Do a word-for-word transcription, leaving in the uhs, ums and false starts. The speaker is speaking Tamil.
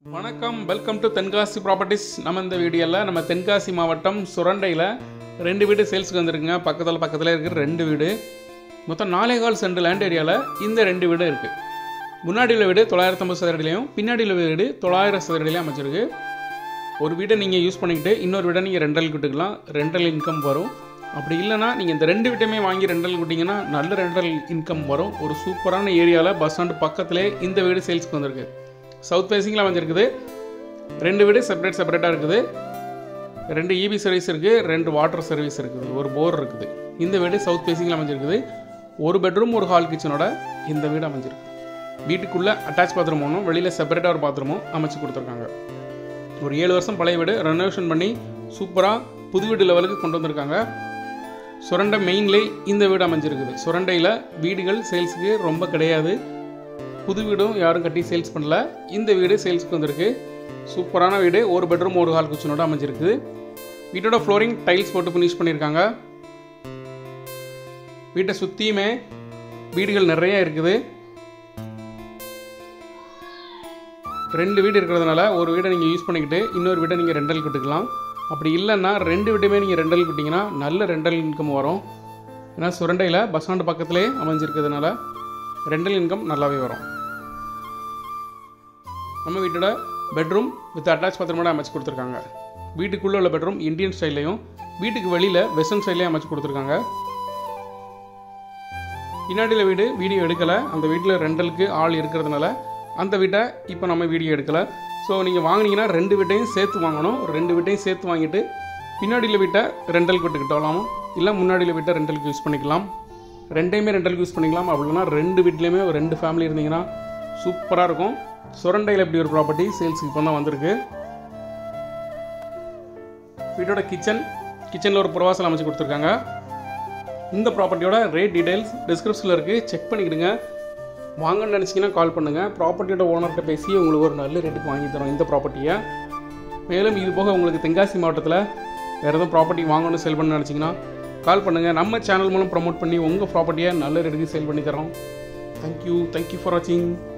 வணக்கம், வெல்கம் டு தென்காசி ப்ராப்பர்ட்டிஸ். நம்ம இந்த வீடியோவில் நம்ம தென்காசி மாவட்டம் சுரண்டையில் ரெண்டு வீடு சேல்ஸுக்கு வந்துருக்குங்க. பக்கத்தில் பக்கத்தில் இருக்கிற ரெண்டு வீடு, மொத்தம் நாலே கால் சென்ட் லேண்ட் ஏரியாவில் இந்த ரெண்டு வீடு இருக்குது. முன்னாடி உள்ள வீடு தொள்ளாயிரத்தி ஐம்பது சதுரடிலையும் பின்னாடி உள்ள வீடு தொள்ளாயிரம் சதுரடிலையும் அமைச்சிருக்கு. ஒரு வீடை நீங்கள் யூஸ் பண்ணிக்கிட்டு இன்னொரு வீடை நீங்கள் ரெண்டல் விட்டுக்கலாம், ரெண்டல் இன்கம் வரும். அப்படி இல்லைனா நீங்கள் இந்த ரெண்டு வீட்டையுமே வாங்கி ரெண்டல் விட்டிங்கன்னா நல்ல ரெண்டல் இன்கம் வரும். ஒரு சூப்பரான ஏரியாவில் பஸ் ஸ்டாண்டு பக்கத்திலே இந்த வீடு சேல்ஸுக்கு வந்திருக்கு. சவுத் ஃபேஸிங்கில் வந்துருக்குது. ரெண்டு வீடு செப்பரேட் செப்பரேட்டாக இருக்குது. ரெண்டு இபி சர்வீஸ் இருக்குது, ரெண்டு வாட்டர் சர்வீஸ் இருக்குது, ஒரு போர் இருக்குது. இந்த வீடு சவுத் ஃபேஸிங்கில் அமைஞ்சிருக்குது. ஒரு பெட்ரூம் ஒரு ஹால் கிச்சனோட இந்த வீடு அமைஞ்சிருக்கு. வீட்டுக்குள்ளே அட்டாச் பாத்ரூம் ஒன்றும் வெளியில் செப்பரேட்டாக ஒரு பாத்ரூமும் அமைச்சு கொடுத்துருக்காங்க. ஒரு ஏழு வருஷம் பழைய வீடு ரெனோவேஷன் பண்ணி சூப்பராக புது வீடு லெவலுக்கு கொண்டு வந்திருக்காங்க. சுரண்டை மெயின்லே இந்த வீடு அமைஞ்சிருக்குது. சுரண்டையில் வீடுகள் சேல்ஸுக்கு ரொம்ப கிடையாது. புது வீடும் யாரும் கட்டி சேல்ஸ் பண்ணல. இந்த வீடு சேல்ஸுக்கு வந்திருக்கு. சூப்பரான வீடு, ஒரு பெட்ரூம் ஒரு ஹால் கிச்சனோட அமைஞ்சிருக்குது. வீட்டோட ஃப்ளோரிங் டைல்ஸ் போட்டு ஃபினிஷ் பண்ணியிருக்காங்க. வீட்டை சுற்றியுமே வீடுகள் நிறைய இருக்குது. ரெண்டு வீடு இருக்கிறதுனால ஒரு வீடை நீங்கள் யூஸ் பண்ணிக்கிட்டு இன்னொரு வீடை நீங்கள் ரெண்டல் விட்டுக்கலாம். அப்படி இல்லைன்னா ரெண்டு வீடுமே நீங்கள் ரெண்டல் விட்டிங்கன்னா நல்ல ரெண்டல் இன்கம் வரும். ஏன்னா சுரண்டையில் பஸ் ஸ்டாண்டு பக்கத்திலே அமைஞ்சிருக்கிறதுனால ரெண்டல் இன்கம் நல்லாவே வரும். நம்ம வீட்டோட பெட்ரூம் வித் அட்டாச் பாத்ரூமோட அமைச்சு கொடுத்துருக்காங்க. வீட்டுக்குள்ளே உள்ள பெட்ரூம் இந்தியன் ஸ்டைல்லையும் வீட்டுக்கு வெளியில் வெஸ்டர்ன் ஸ்டைல்லையும் அமைச்சு கொடுத்துருக்காங்க. பின்னாடியில் வீடு வீடியோ எடுக்கலை. அந்த வீட்டில் ரெண்டலுக்கு ஆள் இருக்கிறதுனால அந்த வீட்டை இப்போ நம்ம வீடியோ எடுக்கலை. ஸோ நீங்கள் வாங்கினீங்கன்னா ரெண்டு வீட்டையும் சேர்த்து வாங்கணும். ரெண்டு வீட்டையும் சேர்த்து வாங்கிட்டு பின்னாடியில் வீட்டை ரெண்டலுக்கு விட்டுக்கிட்டாலும் இல்லை முன்னாடியில் வீட்டை ரெண்டலுக்கு யூஸ் பண்ணிக்கலாம். ரெண்டையுமே ரெண்டலுக்கு யூஸ் பண்ணிக்கலாம். அப்படின்னா ரெண்டு வீட்லேயுமே ஒரு ரெண்டு ஃபேமிலி இருந்தீங்கன்னா சூப்பராக இருக்கும். சுரண்டையில் இப்படி ஒரு ப்ராப்பர்ட்டி சேல்ஸுக்கு இப்போ தான் வந்திருக்கு. வீட்டோட கிச்சன் கிச்சனில் ஒரு புறவாசல் அமைச்சு கொடுத்துருக்காங்க. இந்த ப்ராப்பர்ட்டியோட ரேட் டீடைல்ஸ் டிஸ்கிரிப்ஷனில் இருக்குது, செக் பண்ணிக்கிடுங்க. வாங்கன்னு நினச்சிங்கன்னா கால் பண்ணுங்கள். ப்ராப்பர்ட்டியோட ஓனர்கிட்ட பேசி உங்களுக்கு ஒரு நல்ல ரேட்டுக்கு வாங்கி தரோம் இந்த ப்ராப்பர்ட்டியை. மேலும் இது போக உங்களுக்கு தென்காசி மாவட்டத்தில் வேறு எதுவும் ப்ராப்பர்ட்டி வாங்கணும்னு செல் பண்ண நினச்சிங்கன்னா கால் பண்ணுங்கள். நம்ம சேனல் மூலம் ப்ரமோட் பண்ணி உங்கள் ப்ராப்பர்ட்டியை நல்ல ரேட்டுக்கு சேல் பண்ணி தரோம். தேங்க்யூ தேங்க்யூ ஃபார் வாட்சிங்.